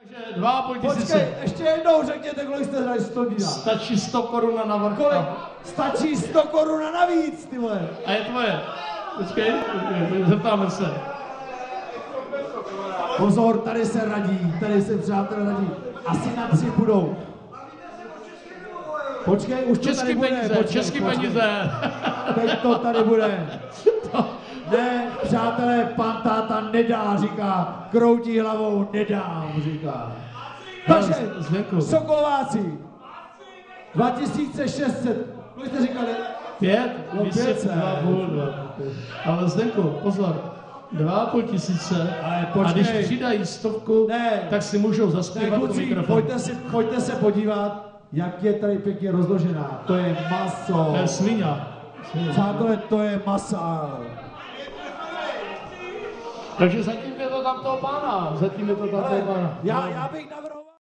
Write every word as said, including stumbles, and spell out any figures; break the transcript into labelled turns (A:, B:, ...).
A: Takže dva a půl tisíce.
B: Počkej, ještě jednou řekněte, kolik jste dali sto dina.
A: Stačí sto korun na vrch.
B: Kolik? Stačí sto korun navíc, ty vole.
A: A je tvoje. Počkej, zeptáme se.
B: Pozor, tady se radí, tady se přátelé radí. Asi na tři budou. Počkej, už to
A: Český
B: tady bude.
A: peníze,
B: Počkej,
A: český
B: počkej.
A: peníze.
B: Teď to tady bude. Ne, přátelé, pan táta nedá, říká, kroutí hlavou, nedám, říká. Takže,
A: Zvenku.
B: Sokolováci, dva tisíce šest set, kolik jste říkali?
A: Pět?
B: No,
A: Vy si
B: pět set.
A: dva půl, dva. Ale Zdenku, pozor, dva a půl tisíce,
B: Ale
A: a
B: počkej.
A: když přidají stovku,
B: Ne.
A: tak si můžou
B: Ne,
A: zaspívat do
B: kluci,
A: mikrofonu.
B: pojďte, si, pojďte se podívat, jak je tady pěkně rozložená. To je maso.
A: To je svině.
B: Přátelé, to je masa.
A: Takže zatím je to tam toho pána, zatím je to tam toho pána.
B: Já, já bych navrhoval...